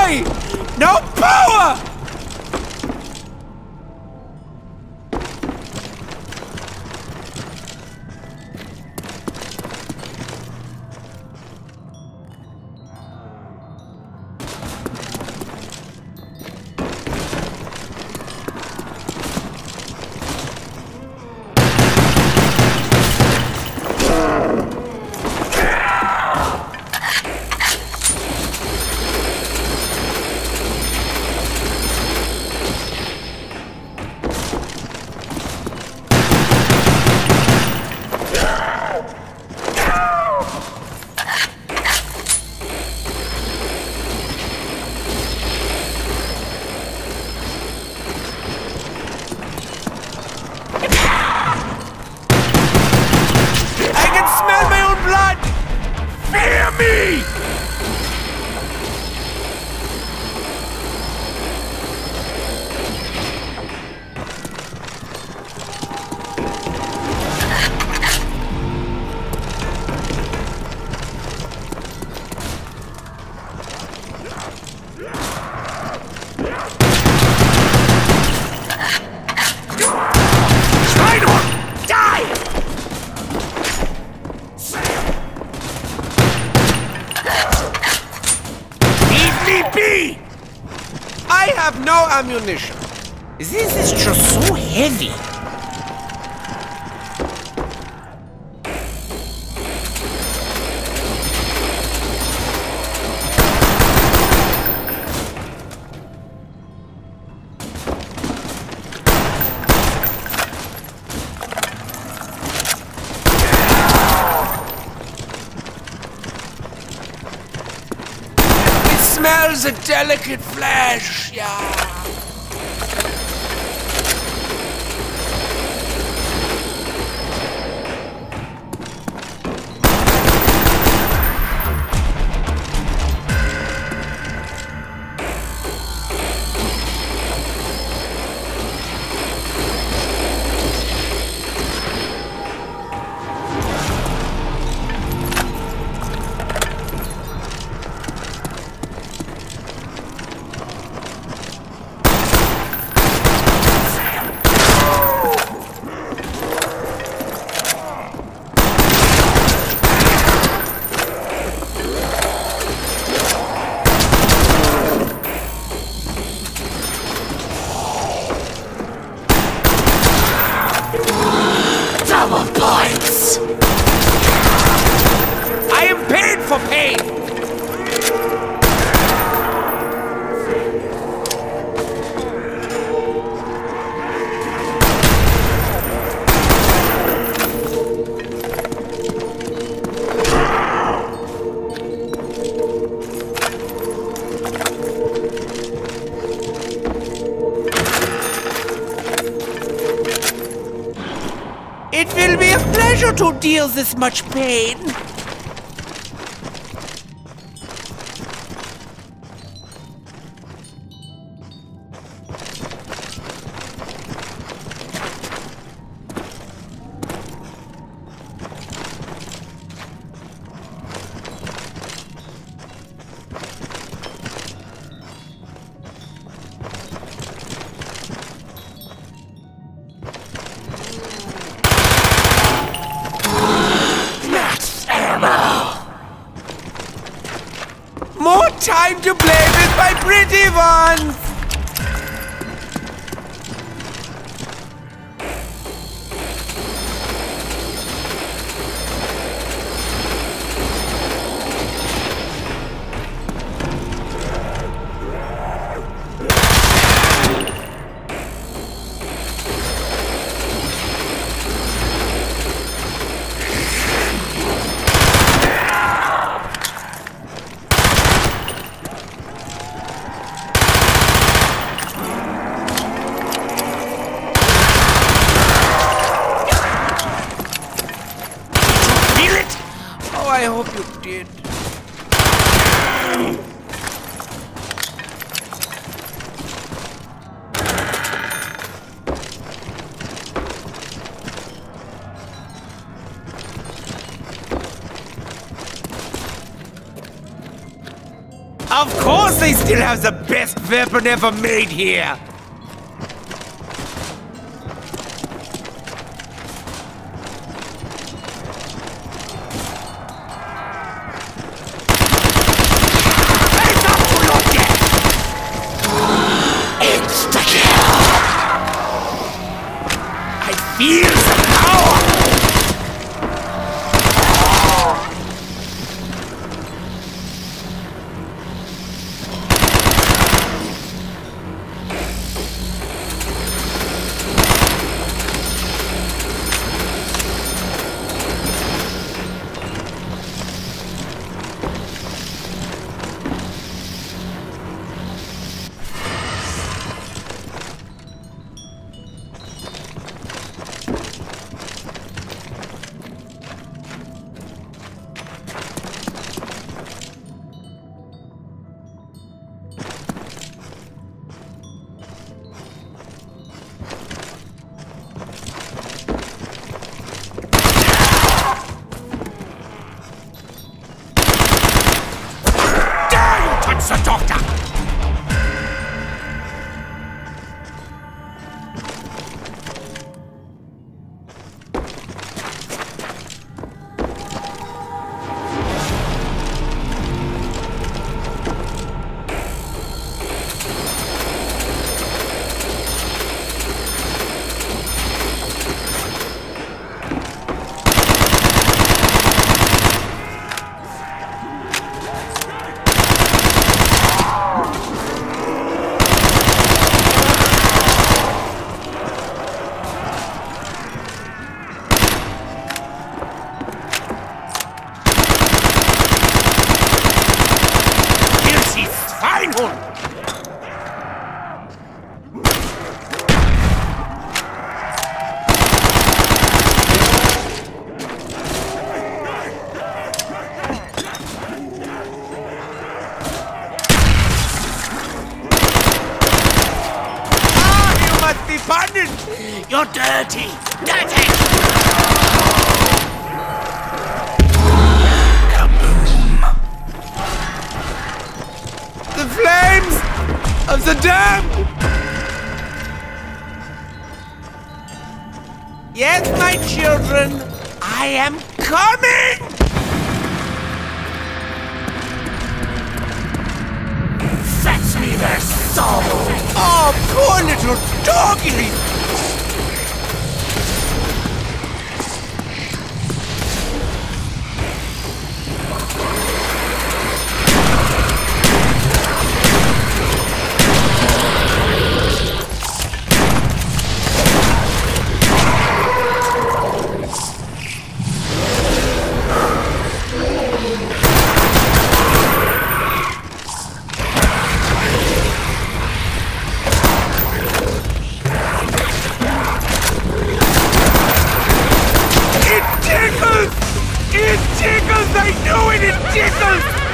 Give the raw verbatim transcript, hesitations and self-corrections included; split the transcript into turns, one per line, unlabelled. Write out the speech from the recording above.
die! No power! I have no ammunition. This is just so heavy. Smells a delicate flesh, yeah. Points! I am paid for pain! It will be a pleasure to deal this much pain. More time to play with my pretty ones! I hope you did. Of course they still have the best weapon ever made here! Feel the power! The doctor! You're dirty! Dirty! Kaboom! The flames of the dam! Yes, my children, I am coming! Fetch me their soul! Oh, poor little doggy! It tickles! It tickles! I know it! It tickles!